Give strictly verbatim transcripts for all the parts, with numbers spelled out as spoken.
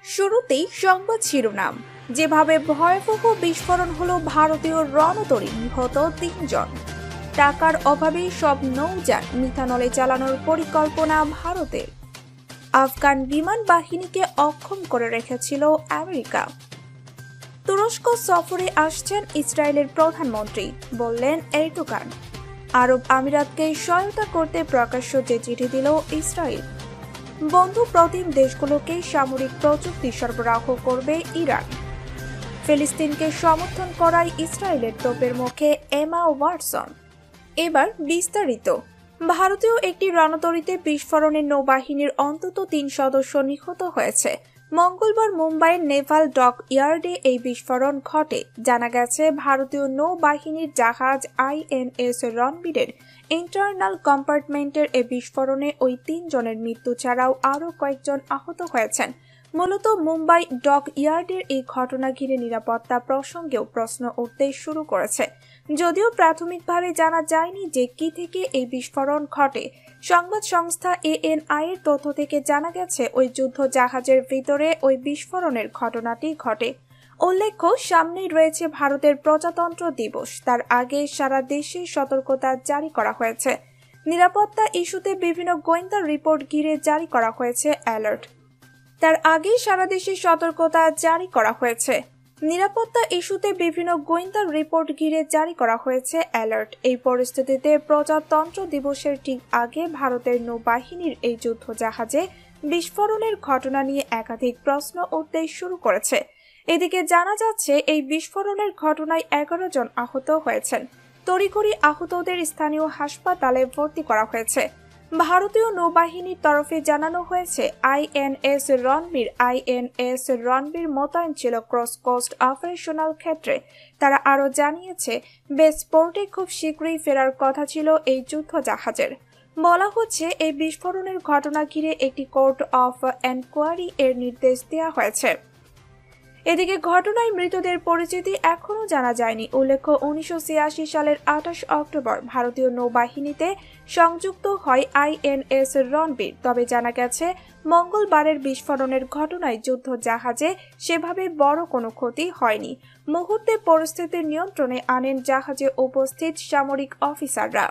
শুরুতেই সংবাদ শিরোনাম। যেভাবে ভয়াবহ বিস্ফোরণ হলো ভারতীয় রণতরী, নিহত তিনজন। টাকার অভাবে সব নৌযান মিথানলে চালানোর পরিকল্পনা ভারতের। আফগান বিমান বাহিনীকে অক্ষম করে রেখেছিল আমেরিকা। তুরস্ক সফরে আসছেন ইসরায়েলের প্রধানমন্ত্রী, বললেন এরদোগান। আরব আমিরাতকে সহায়তা করতে প্রকাশ্য যে চিঠি দিল ইসরায়েল। বন্ধু প্রতিম দেশগুলোকে সামরিক প্রযুক্তি সরবরাহ করবে ইরান। ফিলিস্তিনকে সমর্থন করায় ইসরায়েলের তোপের মুখে এমা ওয়াটসন। এবার বিস্তারিত। ভারতীয় একটি রণতরীতে বিস্ফোরণে নৌবাহিনীর অন্তত তিন সদস্য নিহত হয়েছে। মঙ্গলবার মুম্বাইয়ের নেভাল ডক ইয়ার্ডে এই বিস্ফোরণ ঘটে। জানা গেছে, ভারতীয় নৌবাহিনীর জাহাজ আইএনএস রণবীরের ইন্টারনাল কম্পার্টমেন্টের এই বিস্ফোরণে ওই তিনজনের মৃত্যু ছাড়াও আরও কয়েকজন আহত হয়েছেন। মূলত মুম্বাই ডক ইয়ার্ডের এই ঘটনা ঘিরে নিরাপত্তা প্রসঙ্গেও প্রশ্ন উঠতে শুরু করেছে। যদিও প্রাথমিকভাবে জানা যায়নি যে কি থেকে এই বিস্ফোরণ ঘটে। সংবাদ সংস্থা এএনআই এর তথ্য থেকে জানা গেছে, ওই যুদ্ধ জাহাজের ভিতরে ওই বিস্ফোরণের ঘটনাটি ঘটে। উল্লেখ্য, সামনেই রয়েছে ভারতের প্রজাতন্ত্র দিবস। তার আগে সারা দেশে সতর্কতা জারি করা হয়েছে। নিরাপত্তা ইস্যুতে বিভিন্ন গোয়েন্দা রিপোর্ট ঘিরে জারি করা হয়েছে অ্যালার্ট। তার আগে সারা দেশে সতর্কতা জারি করা হয়েছে নিরাপত্তা ইস্যুতে বিভিন্ন গোয়েন্দা রিপোর্ট ঘিরে জারি করা হয়েছে অ্যালার্ট। এই পরিস্থিতিতে প্রজাতন্ত্র দিবসের ঠিক আগে ভারতের নৌবাহিনীর এই যুদ্ধ জাহাজে বিস্ফোরণের ঘটনা নিয়ে একাধিক প্রশ্ন উঠতে শুরু করেছে। এদিকে জানা যাচ্ছে, এই বিস্ফোরণের ঘটনায় এগারো জন আহত হয়েছেন। তড়িঘড়ি আহতদের স্থানীয় হাসপাতালে ভর্তি করা হয়েছে। ভারতীয় নৌবাহিনীর তরফে জানানো হয়েছে, আইএনএস রণবীর আইএনএস রণবীর মোতায়েন ছিল ক্রস কোস্ট অপারেশনাল ক্ষেত্রে। তারা আরও জানিয়েছে, বেস পোর্টে খুব শীঘ্রই ফেরার কথা ছিল এই যুদ্ধ জাহাজের। বলা হচ্ছে, এই বিস্ফোরণের ঘটনা ঘিরে একটি কোর্ট অফ এনকোয়ারি এর নির্দেশ দেওয়া হয়েছে। এদিকে ঘটনায় মৃতদের পরিচিতি এখনও জানা যায়নি। উল্লেখ্য, উনিশশো ছিয়াশি সালের আঠাশ অক্টোবর ভারতীয় নৌবাহিনীতে সংযুক্ত হয় আইএনএস রণবীর। তবে জানা গেছে, মঙ্গলবারের বিস্ফোরণের ঘটনায় যুদ্ধ জাহাজে সেভাবে বড় কোনো ক্ষতি হয়নি। মুহূর্তে পরিস্থিতির নিয়ন্ত্রণে আনেন জাহাজে উপস্থিত সামরিক অফিসাররা।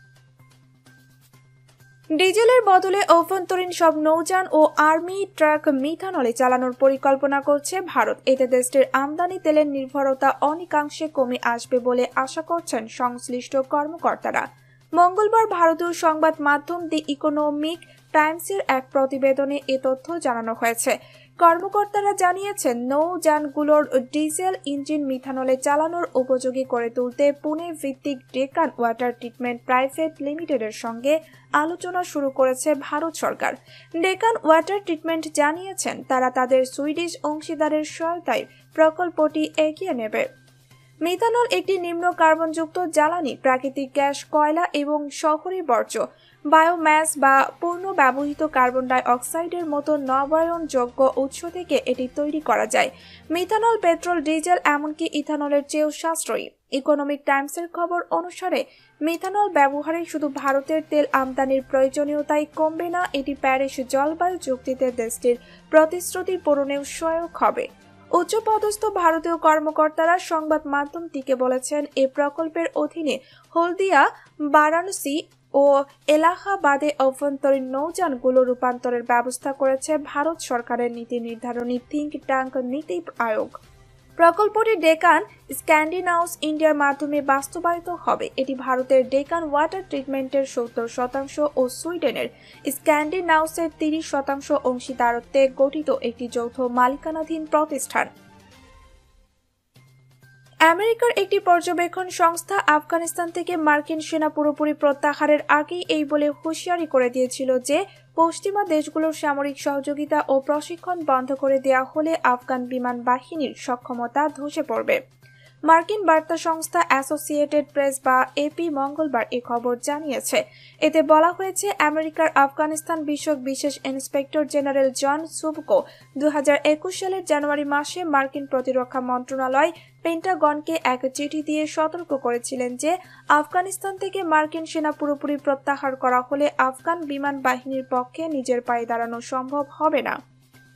ডিজেলের বদলে অভ্যন্তরীণ সব নৌযান ও আর্মি ট্রাক মিথানলে চালানোর পরিকল্পনা করছে ভারত। এতে দেশটির আমদানি তেলের নির্ভরতা অনেকাংশে কমে আসবে বলে আশা করছেন সংশ্লিষ্ট কর্মকর্তারা। মঙ্গলবার ভারতীয় সংবাদ মাধ্যম দি ইকোনমিক টাইমসের এক প্রতিবেদনে এ তথ্য জানানো হয়েছে। কর্মকর্তারা জানিয়েছেন, নৌযানগুলোর ডিজেল ইঞ্জিন মিথানলে চালানোর উপযোগী করে তুলতে পুনে ভিত্তিক ডেকান ওয়াটার ট্রিটমেন্ট প্রাইভেট লিমিটেডের সঙ্গে আলোচনা শুরু করেছে ভারত সরকার। ডেকান ওয়াটার ট্রিটমেন্ট জানিয়েছেন, তারা তাদের সুইডিশ অংশীদারের সহায়তায় প্রকল্পটি এগিয়ে নেবে। মিথানল একটি নিম্ন কার্বনযুক্ত জ্বালানি। প্রাকৃতিক গ্যাস, কয়লা এবং শহরে বর্জ্য বায়োম্যাস বা পূর্ণ ব্যবহৃত কার্বন ডাই অক্সাইডের মতো নবায়নযোগ্য উৎস থেকে এটি তৈরি করা যায়। মিথানল পেট্রোল, ডিজেল এমনকি ইথানলের চেয়েও সাশ্রয়ী। ইকোনমিক টাইমসের খবর অনুসারে, মিথানল ব্যবহারে শুধু ভারতের তেল আমদানির প্রয়োজনীয়তাই কমবে না, এটি প্যারিস জলবায়ু চুক্তিতে দেশটির প্রতিশ্রুতি পূরণেও সহায়ক হবে। উচ্চপদস্থ ভারতীয় কর্মকর্তারা সংবাদ মাধ্যমটিকে বলেছেন, এ প্রকল্পের অধীনে হলদিয়া, বারাণসী ও এলাহাবাদে অভ্যন্তরীণ নৌযানগুলো রূপান্তরের ব্যবস্থা করেছে ভারত সরকারের নীতি নির্ধারণী থিঙ্ক ট্যাঙ্ক নীতি আয়োগ। প্রকল্পটি ডেকান স্ক্যান্ডিনাউস ইন্ডিয়ার মাধ্যমে বাস্তবায়িত হবে। এটি ভারতের ডেকান ওয়াটার ট্রিটমেন্টের সত্তর শতাংশ ও সুইডেনের স্ক্যান্ডিনাউসের তিরিশ শতাংশ অংশীদারত্বে গঠিত একটি যৌথ মালিকানাধীন প্রতিষ্ঠান। আমেরিকার একটি পর্যবেক্ষণ সংস্থা আফগানিস্তান থেকে মার্কিন সেনা পুরোপুরি প্রত্যাহারের আগেই এই বলে হুঁশিয়ারি করে দিয়েছিল যে, পশ্চিমা দেশগুলোর সামরিক সহযোগিতা ও প্রশিক্ষণ বন্ধ করে দেওয়া হলে আফগান বিমান বাহিনীর সক্ষমতা ধসে পড়বে। মার্কিন বার্তা সংস্থা অ্যাসোসিয়েটেড প্রেস বা এপি মঙ্গলবার এ খবর জানিয়েছে। এতে বলা হয়েছে, আমেরিকার আফগানিস্তান বিষয়ক বিশেষ ইন্সপেক্টর জেনারেল জন সুবকো দু হাজার একুশ সালের জানুয়ারি মাসে মার্কিন প্রতিরক্ষা মন্ত্রণালয় পেন্টাগনকে এক চিঠি দিয়ে সতর্ক করেছিলেন যে, আফগানিস্তান থেকে মার্কিন সেনা পুরোপুরি প্রত্যাহার করা হলে আফগান বিমান বাহিনীর পক্ষে নিজের পায়ে দাঁড়ানো সম্ভব হবে না।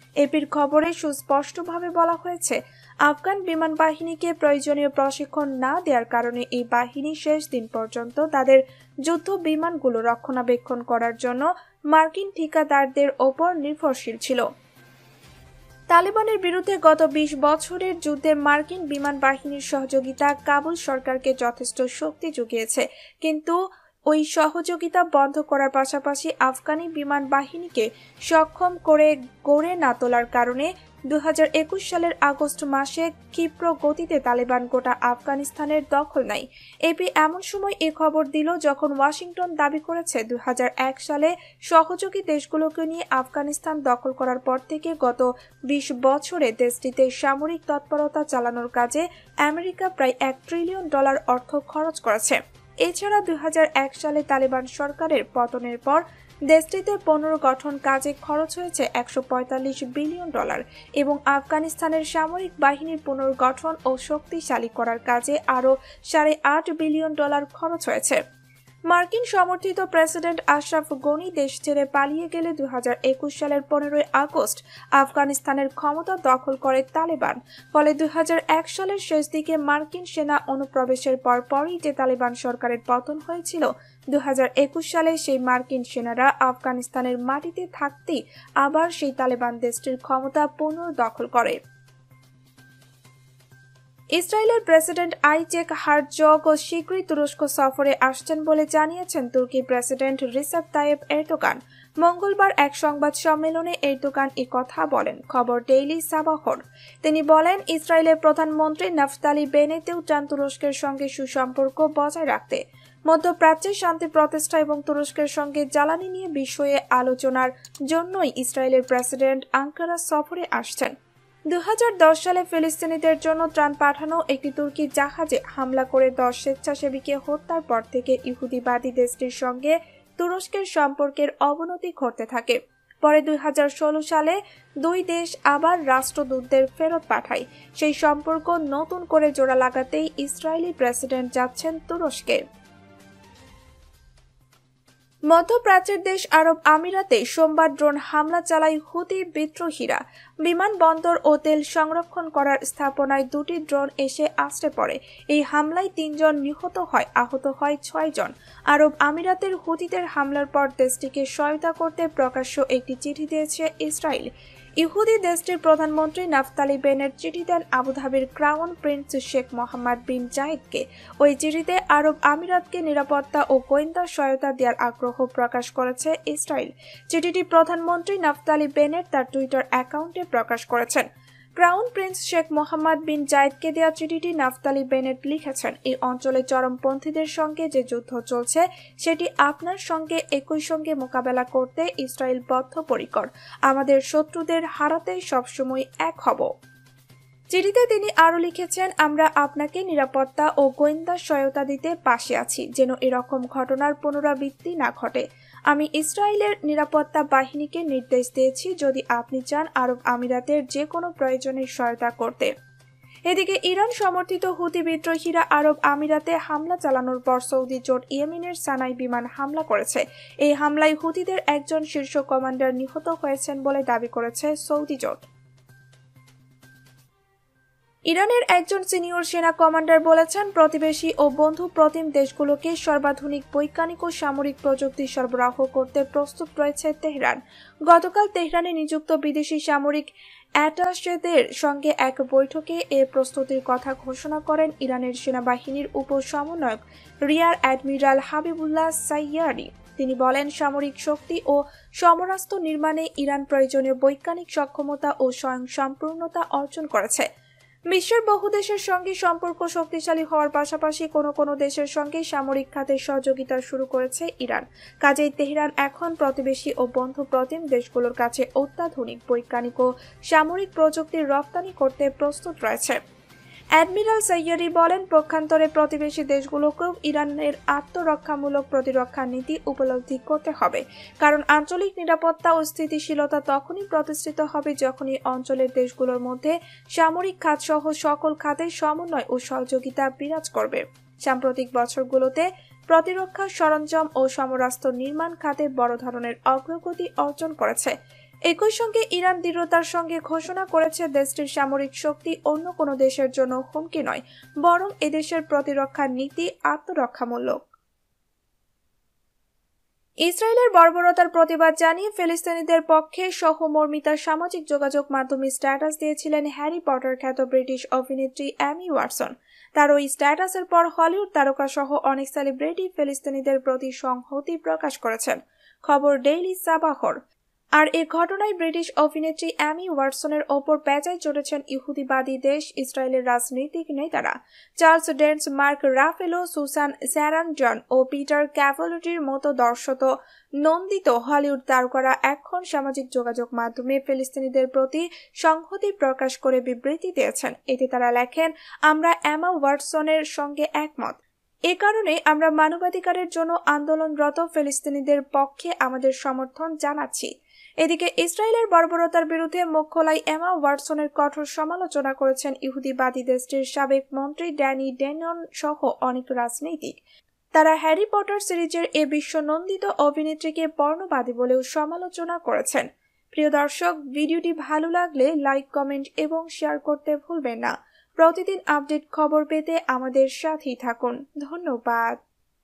এপির খবরে সুস্পষ্টভাবে বলা হয়েছে, আফগান বিমান বাহিনীকে প্রয়োজনীয় প্রশিক্ষণ না দেওয়ার কারণে এই বাহিনী শেষ দিন পর্যন্ত তাদের যুদ্ধ বিমানগুলো রক্ষণাবেক্ষণ করার জন্য মার্কিন ঠিকাদারদের ওপর নির্ভরশীল ছিল। তালেবানের বিরুদ্ধে গত বিশ বছরের যুদ্ধে মার্কিন বিমান বাহিনীর সহযোগিতা কাবুল সরকারকে যথেষ্ট শক্তি জুগিয়েছে, কিন্তু ওই সহযোগিতা বন্ধ করার পাশাপাশি আফগানি বিমান বাহিনীকে সক্ষম করে গড়ে না তোলার কারণে দুই হাজার একুশ সালের আগস্ট মাসে ক্ষিপ্র গতিতে তালেবান গোটা আফগানিস্তানের দখল নেয়। এপি এমন সময় এ খবর দিল যখন ওয়াশিংটন দাবি করেছে দুই হাজার এক সালে সহযোগী দেশগুলোকে নিয়ে আফগানিস্তান দখল করার পর থেকে গত বিশ বছরে দেশটিতে সামরিক তৎপরতা চালানোর কাজে আমেরিকা প্রায় এক ট্রিলিয়ন ডলার অর্থ খরচ করেছে। এছাড়া দুই হাজার এক সালে তালেবান সরকারের পতনের পর দেশটিতে পুনর্গঠন কাজে খরচ হয়েছে একশো পঁয়তাল্লিশ বিলিয়ন ডলার এবং আফগানিস্তানের সামরিক বাহিনীর পুনর্গঠন ও শক্তিশালী করার কাজে আরও সাড়ে আট বিলিয়ন ডলার খরচ হয়েছে। মার্কিন সমর্থিত প্রেসিডেন্ট আশরাফ গনি দেশ ছেড়ে পালিয়ে গেলে দুই হাজার একুশ সালের পনেরোই আগস্ট আফগানিস্তানের ক্ষমতা দখল করে তালেবান। ফলে দুই হাজার এক সালের শেষ দিকে মার্কিন সেনা অনুপ্রবেশের পরপরই যে তালেবান সরকারের পতন হয়েছিল, দুই হাজার একুশ সালে সেই মার্কিন সেনারা আফগানিস্তানের মাটিতে থাকতেই আবার সেই তালেবান দেশটির ক্ষমতা পুনর্দখল করে। ইসরায়েলের প্রেসিডেন্ট আইজেক হারজগ ও শীঘ্রই তুরস্ক সফরে আসছেন বলে জানিয়েছেন তুর্কি প্রেসিডেন্ট রিসেপ তাইয়েপ এরদোগান। মঙ্গলবার এক সংবাদ সম্মেলনে এরদোগান এ কথা বলেন। খবর ডেইলি সাবাহর। তিনি বলেন, ইসরায়েলের প্রধানমন্ত্রী নাফতালি বেনেতেও চান তুরস্কের সঙ্গে সুসম্পর্ক বজায় রাখতে। মধ্যপ্রাচ্যে শান্তি প্রতিষ্ঠা এবং তুরস্কের সঙ্গে জ্বালানি নিয়ে বিষয়ে আলোচনার জন্যই ইসরায়েলের প্রেসিডেন্ট আঙ্কারা সফরে আসছেন। দুই হাজার দশ সালে ফিলিস্তিনিদের জন্য ত্রাণ পাঠানো একটি তুর্কি জাহাজে হামলা করে দশ স্বেচ্ছাসেবীকে হত্যার পর থেকে ইহুদিবাদী দেশটির সঙ্গে তুরস্কের সম্পর্কের অবনতি ঘটতে থাকে। পরে দুই হাজার ষোলো সালে দুই দেশ আবার রাষ্ট্রদূতদের ফেরত পাঠায়। সেই সম্পর্ক নতুন করে জোড়া লাগাতেই ইসরায়েলি প্রেসিডেন্ট যাচ্ছেন তুরস্কে। মধ্যপ্রাচ্যের দেশ আরব আমিরাতে সোমবার ড্রোন হামলা চালায় হুতি বিদ্রোহীরা। বিমানবন্দর ও তেল সংরক্ষণ করার স্থাপনায় দুটি ড্রোন এসে আছড়ে পড়ে। এই হামলায় তিনজন নিহত হয়, আহত হয় ছয় জন। আরব আমিরাতের হুতিদের হামলার পর দেশটিকে সহায়তা করতে প্রকাশ্য একটি চিঠি দিয়েছে ইসরায়েল। ইহুদি দেশটির প্রধানমন্ত্রী নাফতালি বেনেট চিঠি দেন আবুধাবির crown prince Sheikh Mohammed bin জায়েদকে। ওই চিঠিতে আরব আমিরাতকে নিরাপত্তা ও গোয়েন্দা সহায়তা দেওয়ার আগ্রহ প্রকাশ করেছে ইসরায়েল। চিঠিটি প্রধানমন্ত্রী নাফতালি বেনেট তার টুইটার অ্যাকাউন্টে প্রকাশ করেছেন। Crown prince Sheikh Mohammed bin জায়েদকে দেওয়া চিঠিটি নাফতালি বেনেট লিখেছেন, এই অঞ্চলে চরমপন্থীদের সঙ্গে যে যুদ্ধ চলছে সেটি আপনার সঙ্গে একই সঙ্গে মোকাবেলা করতে ইসরায়েল বদ্ধপরিকর। আমাদের শত্রুদের হারাতে সবসময় এক হব। চিঠিতে তিনি আরও লিখেছেন, আমরা আপনাকে নিরাপত্তা ও গোয়েন্দা সহায়তা দিতে পাশে আছি, যেন এরকম ঘটনার পুনরাবৃত্তি না ঘটে। আমি ইসরায়েলের নিরাপত্তা বাহিনীকে নির্দেশ দিয়েছি যদি আপনি চান আরব আমিরাতের যে কোনো প্রয়োজনের সহায়তা করতে। এদিকে ইরান সমর্থিত হুতি বিদ্রোহীরা আরব আমিরাতে হামলা চালানোর পর সৌদি জোট ইয়েমেনের সানায় বিমান হামলা করেছে। এই হামলায় হুতিদের একজন শীর্ষ কমান্ডার নিহত হয়েছেন বলে দাবি করেছে সৌদি জোট। ইরানের একজন সিনিয়র সেনা কমান্ডার বলেছেন, প্রতিবেশী ও বন্ধু প্রতিম দেশগুলোকে সর্বাধুনিক বৈজ্ঞানিক ও সামরিক প্রযুক্তি সরবরাহ করতে প্রস্তুত রয়েছে তেহরান। গতকাল তেহরানে নিযুক্ত বিদেশি সামরিক অ্যাটাশেদের সঙ্গে এক বৈঠকে এ প্রস্তুতির কথা ঘোষণা করেন ইরানের সেনাবাহিনীর উপসমন্বয়ক রিয়ার অ্যাডমিরাল হাবিবুল্লাহ সাইয়ারি। তিনি বলেন, সামরিক শক্তি ও সমরাস্ত্র নির্মাণে ইরান প্রয়োজনীয় বৈজ্ঞানিক সক্ষমতা ও স্বয়ংসম্পূর্ণতা অর্জন করেছে। বিশ্বের বহু দেশের সঙ্গে সম্পর্ক শক্তিশালী হওয়ার পাশাপাশি কোনো কোনো দেশের সঙ্গে সামরিক খাতে সহযোগিতা শুরু করেছে ইরান। কাজেই তেহরান এখন প্রতিবেশী ও বন্ধু প্রতিম দেশগুলোর কাছে অত্যাধুনিক বৈজ্ঞানিক ও সামরিক প্রযুক্তির রপ্তানি করতে প্রস্তুত রয়েছে। অ্যাডমিরাল সাইয়ারি বলেন, পক্ষান্তরে প্রতিবেশী দেশগুলোকেও ইরানের আত্মরক্ষামূলক প্রতিরক্ষা নীতি উপলব্ধি করতে হবে, কারণ আঞ্চলিক নিরাপত্তা ও স্থিতিশীলতা তখনই প্রতিষ্ঠিত হবে যখনই অঞ্চলের দেশগুলোর মধ্যে সামরিক খাত সহ সকল খাতে সমন্বয় ও সহযোগিতা বিরাজ করবে। সাম্প্রতিক বছরগুলোতে প্রতিরক্ষা সরঞ্জাম ও সমরাস্ত্র নির্মাণ খাতে বড় ধরনের অগ্রগতি অর্জন করেছে। একই সঙ্গে ইরান দৃঢ়তার সঙ্গে ঘোষণা করেছে দেশটির সামরিক শক্তি অন্য কোনো দেশের জন্য হুমকি নয়, বরং এদেশের প্রতিরক্ষা নীতি আত্মরক্ষামূলক। ইসরায়েলের বর্বরতার প্রতিবাদ জানিয়ে ফিলিস্তিনিদের পক্ষে সহমর্মিতার সামাজিক যোগাযোগ মাধ্যমে স্ট্যাটাস দিয়েছিলেন হ্যারি পটার খ্যাত ব্রিটিশ অভিনেত্রী অ্যামি ওয়াটসন। তার ওই স্ট্যাটাসের পর হলিউড তারকা সহ অনেক সেলিব্রিটি ফিলিস্তিনিদের প্রতি সংহতি প্রকাশ করেছেন। খবর ডেইলি সাবাহর। আর এ ঘটনায় ব্রিটিশ অভিনেত্রী অ্যামি ওয়াটসনের ওপর পেঁচায় চড়েছেন ইহুদিবাদী দেশ ইসরায়েলের রাজনৈতিক নেতারা। Charles Dance, Mark Ruffalo, Susan Sarandon ও পিটার ক্যাভেলটির মতো দর্শত নন্দিত হলিউড তারকারা এখন সামাজিক যোগাযোগ মাধ্যমে ফিলিস্তিনিদের প্রতি সংহতি প্রকাশ করে বিবৃতি দিয়েছেন। এতে তারা লেখেন, আমরা অ্যামা ওয়াটসনের সঙ্গে একমত। এ কারণে আমরা মানবাধিকারের জন্য আন্দোলনরত ফিলিস্তিনিদের পক্ষে আমাদের সমর্থন জানাচ্ছি। এদিকে ইসরায়েলের বর্বরতার বিরুদ্ধে মুখ খোলায় এমা ওয়াটসনের কঠোর সমালোচনা করেছেন ইহুদিবাদী দেশটির সাবেক মন্ত্রী ড্যানি ডেনন সহ অনেক রাজনীতিক। তারা হ্যারি পটার সিরিজের এ বিশ্বনন্দিত অভিনেত্রীকে বর্ণবাদী বলেও সমালোচনা করেছেন। প্রিয় দর্শক, ভিডিওটি ভালো লাগলে লাইক, কমেন্ট এবং শেয়ার করতে ভুলবেন না। প্রতিদিন আপডেট খবর পেতে আমাদের সাথেই থাকুন। ধন্যবাদ।